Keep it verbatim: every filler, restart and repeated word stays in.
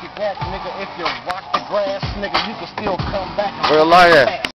at that, nigga. If you rock the grass, nigga, you can still come back. Where the light at?